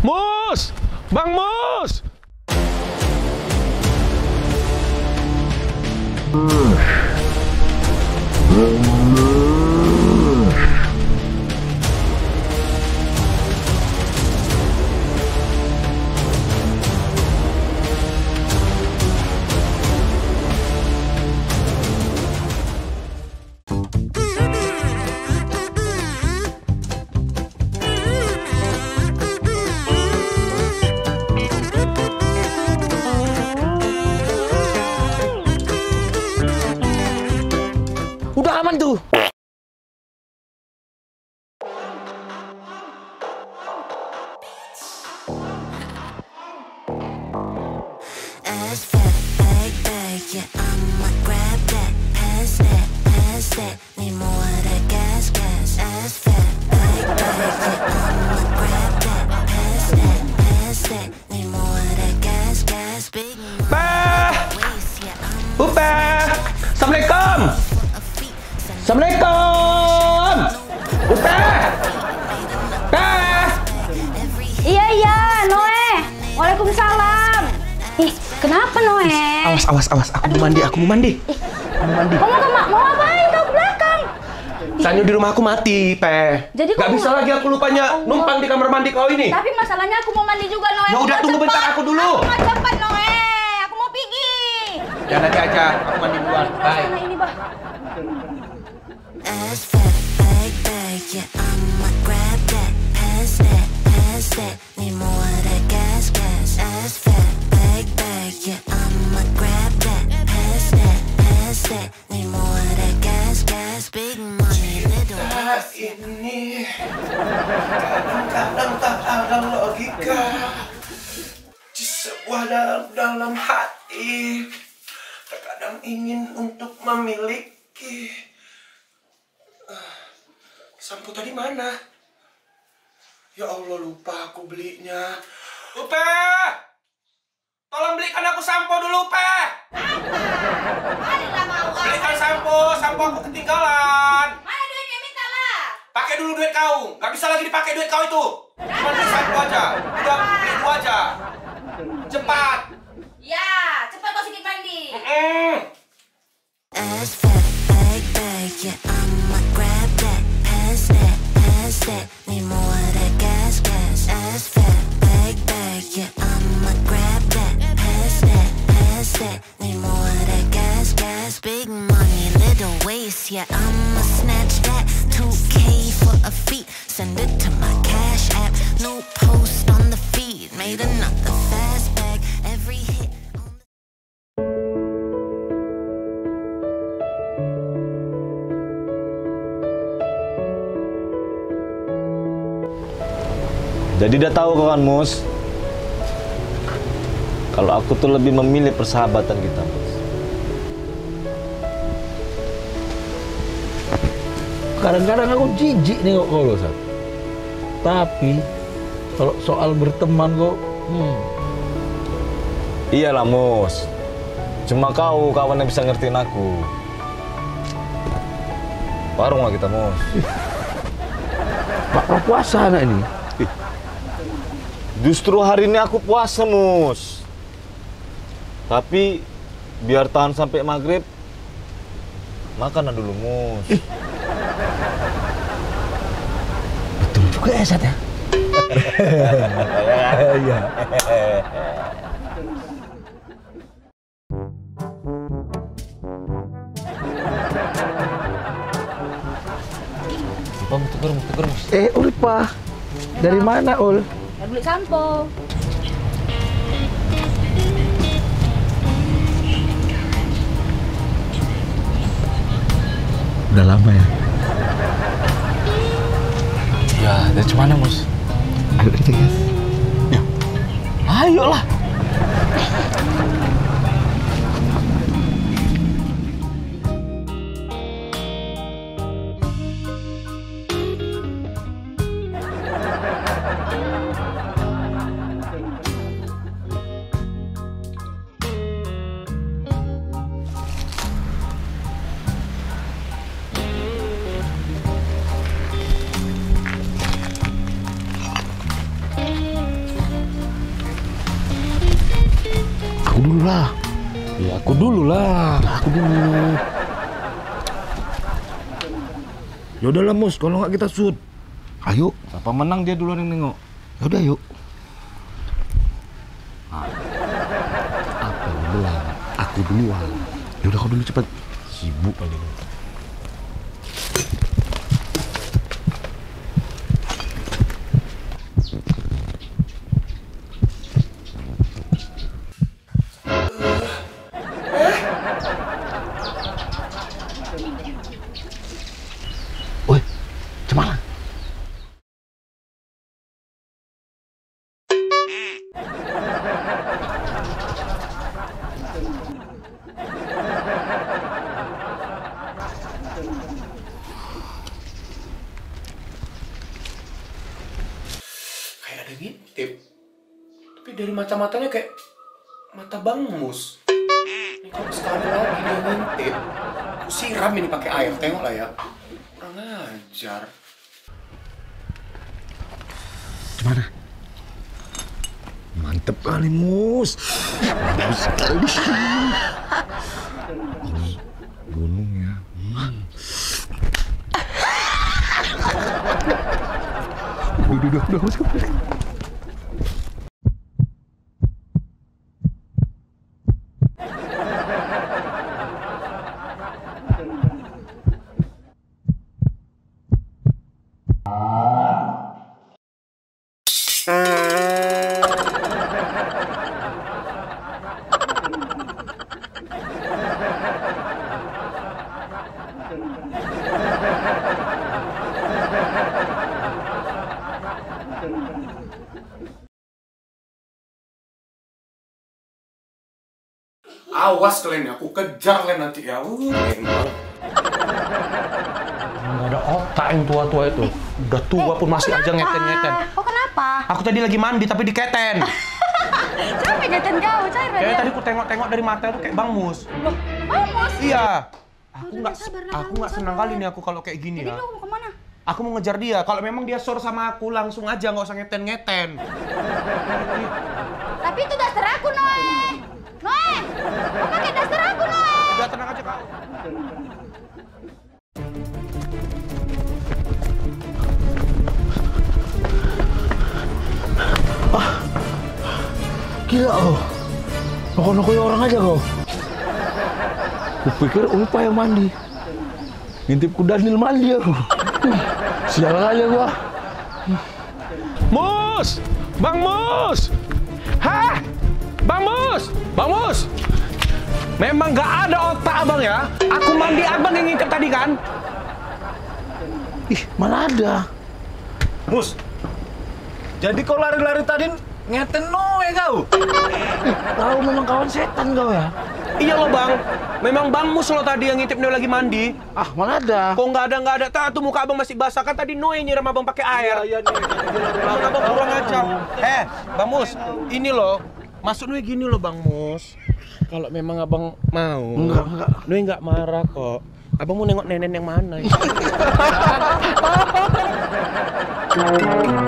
Mus! Bang Mus! Udah aman tuh. Assalamualaikum. Assalamualaikum. Iya, Noe. Waalaikumsalam. Ih, kenapa Noe? Awas. Aku mau mandi. Mau ngapain kau ke belakang? Sanyo di rumah aku mati, Pe. Jadi Gak bisa lagi aku lupanya numpang di kamar mandi kau ini. Tapi masalahnya aku mau mandi juga, Noe. Ya udah, tunggu bentar aku dulu. Aku mau cepat, Noe. Aku mau pergi. Ya nanti aja, aku mandi duluan. Bye. Sana ini, Bah. Ini kadang-kadang tak ada logika di sebuah dalam hati. Terkadang ingin untuk memiliki. Sampo tadi mana? Ya Allah, lupa aku belinya. Upe! Tolong belikan aku sampo dulu, Upe! Belikan sampo aku ketinggalan. Mana duitnya, minta lah. Pakai dulu duit kau, nggak bisa lagi dipakai duit kau itu. Cuma beli sampo aja, udah beli dua aja. Cepat. Ya, cepat kau sedikit mandi. Yeah, I'ma snatch that 2K for a feat. Send it to my cash app. No post on the feed. Made another fast bag. Every hit on the... Jadi udah tahu kau kan, Mus? Kalau aku tuh lebih memilih persahabatan kita, Mus. Kadang-kadang aku jijik nengok kau loh, Sat. Tapi kalau soal berteman kok, Iyalah, Mus. Cuma kau kawan yang bisa ngertiin aku. Warung lah kita, Mus. Pak puasa anak ini. Justru hari ini aku puasa, Mus. Tapi biar tahan sampai maghrib, makan dulu, Mus. Betul juga ya, Sat ya? Iya. Bang, tegur, Mus. Ulpa. Dari mana, Ul? Ya, beli sampo. Udah lama ya? Ya, dari mana, Mus? Ayo kita, guys. Ya, ayolah. Aku dulu lah. Ya aku dulu lah. Aku dulu. Ya udahlah Mus, kalau nggak kita shoot. Ayo. Apa menang dia duluan yang nengok. Ya udah yuk. Apa yang bilang? Aku duluan. Ya udah kau dulu cepet. Sibuk kali ini. Woi, cemana? Kayak ada ngintip. Tapi dari mata-matanya kayak mata Bang Mus. Ini kalau sekali lagi dia ngintip, aku siram ini pakai air. Tengok lah ya. Kurang ajar. Cemana? Mantep kali Mus. Bagus sekali. Ini gunung ya. Udah, masuk. Awas kalian ya, aku kejar kalian nanti ya. Emang. Nggak ada otak yang tua-tua itu. Udah tua pun masih aja ngeten-ngeten. Oh kenapa? Aku tadi lagi mandi tapi diketen. Siapa yang ngeten kau? Cair Kayak tadi aku tengok-tengok dari mata itu kayak Bang Mus. Loh, Bamos. Iya. Udah, sabarlah, Aku kamu, nggak senang sabar. kali nih aku kalau kayak gini Jadi ya. lu mau kemana? Aku mau ngejar dia. Kalau memang dia sur sama aku langsung aja, nggak usah ngeten-ngeten. Tapi itu dasar aku, Noe. Noe, kau pakai dasar aku, Noe. Udah tenang aja kau. Gila kau. Noko-nokoi orang aja kau. Kupikir lupa yang mandi. Ngintip ku Daniel mandi aku. Sialan aja gua. Mus! Bang Mus! Hah? Bang Mus! Bang Mus! Memang nggak ada otak abang ya? Aku mandi abang yang ngintip tadi kan? Ih, mana ada? Mus, jadi kau lari-lari tadi ngeten Noe kau. Tahu memang kawan setan kau ya? Iya loh bang, memang Bang Mus lo tadi yang ngintip Noe lagi mandi. Ah, mana ada? Kok nggak ada. Tuh muka abang masih basah kan tadi Noe nyiram abang pakai air. Iya nih. Abang abang kurang ajar. Bang Mus, ini loh. Maksud Noe gini loh Bang Mus. Kalau memang abang mau, Enggak. Noe nggak marah kok. Abang mau nengok nenek yang mana ya?